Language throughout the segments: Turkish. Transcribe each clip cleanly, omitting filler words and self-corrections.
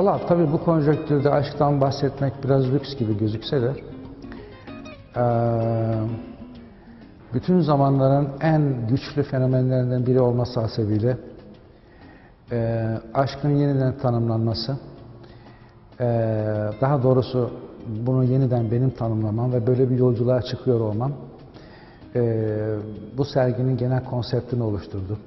Valla tabii bu konjonktürde aşktan bahsetmek biraz lüks gibi gözükse de bütün zamanların en güçlü fenomenlerinden biri olması hasebiyle aşkın yeniden tanımlanması, daha doğrusu bunu yeniden benim tanımlamam ve böyle bir yolculuğa çıkıyor olmam bu serginin genel konseptini oluşturdu.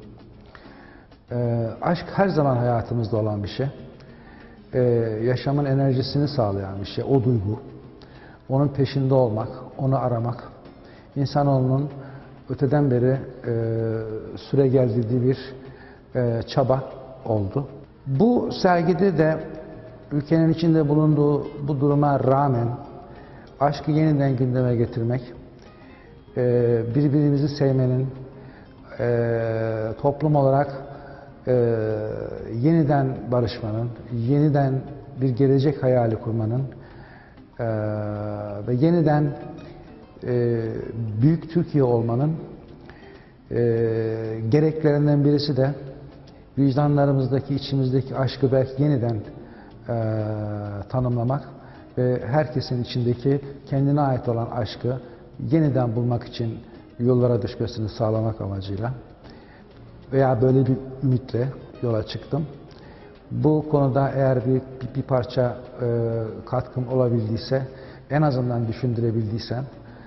Aşk her zaman hayatımızda olan bir şey. Yaşamın enerjisini sağlayan bir şey, o duygu. Onun peşinde olmak, onu aramak. İnsanoğlunun öteden beri süregeldiği bir çaba oldu. Bu sergide de ülkenin içinde bulunduğu bu duruma rağmen aşkı yeniden gündeme getirmek, birbirimizi sevmenin, toplum olarak yeniden barışmanın, yeniden bir gelecek hayali kurmanın ve yeniden büyük Türkiye olmanın gereklerinden birisi de vicdanlarımızdaki, içimizdeki aşkı belki yeniden tanımlamak ve herkesin içindeki kendine ait olan aşkı yeniden bulmak için yollara düşmesini sağlamak amacıyla veya böyle bir ümitle yola çıktım. Bu konuda eğer bir parça katkım olabildiyse, en azından düşündürebildiysem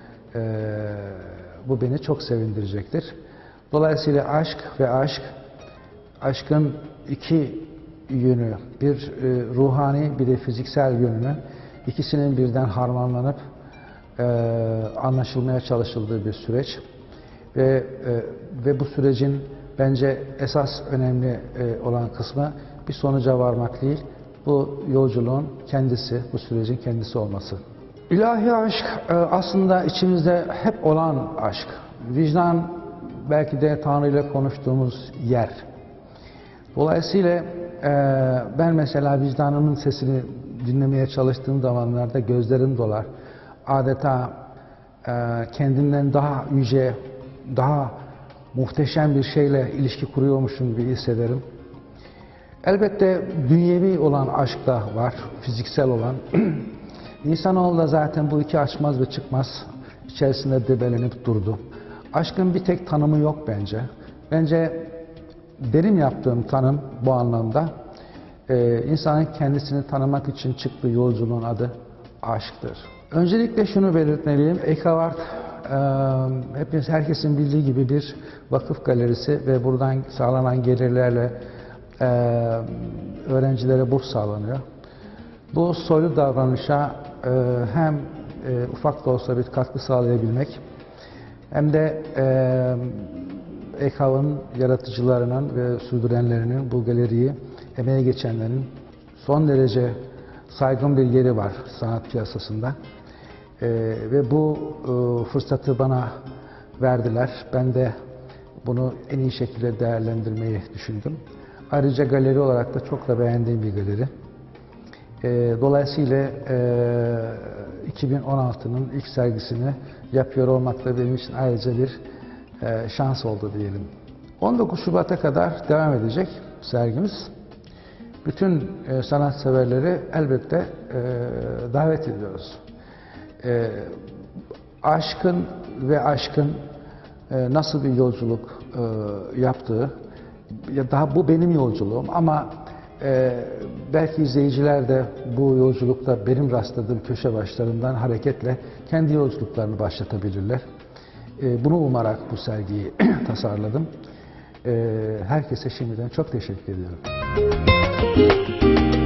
bu beni çok sevindirecektir. Dolayısıyla aşk ve aşkın iki yönü, bir ruhani bir de fiziksel yönünü, ikisinin birden harmanlanıp anlaşılmaya çalışıldığı bir süreç ve bu sürecin bence esas önemli olan kısmı bir sonuca varmak değil, bu yolculuğun kendisi, bu sürecin kendisi olması. İlahi aşk aslında içimizde hep olan aşk. Vicdan belki de Tanrı ile konuştuğumuz yer. Dolayısıyla ben mesela vicdanımın sesini dinlemeye çalıştığım zamanlarda gözlerim dolar. Adeta kendimden daha yüce, daha muhteşem bir şeyle ilişki kuruyormuşum gibi hissederim. Elbette dünyevi olan aşk da var, fiziksel olan. İnsanoğlu da zaten bu iki açmaz ve çıkmaz içerisinde debelenip durdu. Aşkın bir tek tanımı yok bence. Bence benim yaptığım tanım bu anlamda insanın kendisini tanımak için çıktığı yolculuğun adı aşktır. Öncelikle şunu belirtmeliyim. Ekhavart herkesin bildiği gibi bir vakıf galerisi ve buradan sağlanan gelirlerle öğrencilere burs sağlanıyor. Bu soylu davranışa hem ufak da olsa bir katkı sağlayabilmek hem de EKAV'ın yaratıcılarının ve sürdürenlerinin, bu galeriyi emeğe geçenlerin son derece saygın bir yeri var sanat piyasasında. Ve bu fırsatı bana verdiler. Ben de bunu en iyi şekilde değerlendirmeyi düşündüm. Ayrıca galeri olarak da çok da beğendiğim bir galeri. Dolayısıyla 2016'nın ilk sergisini yapıyor olmak da benim için ayrıca bir şans oldu diyelim. 19 Şubat'a kadar devam edecek sergimiz. Bütün sanatseverleri elbette davet ediyoruz. Aşkın nasıl bir yolculuk yaptığı, ya daha bu benim yolculuğum ama belki izleyiciler de bu yolculukta benim rastladığım köşe başlarından hareketle kendi yolculuklarını başlatabilirler. Bunu umarak bu sergiyi tasarladım. Herkese şimdiden çok teşekkür ediyorum.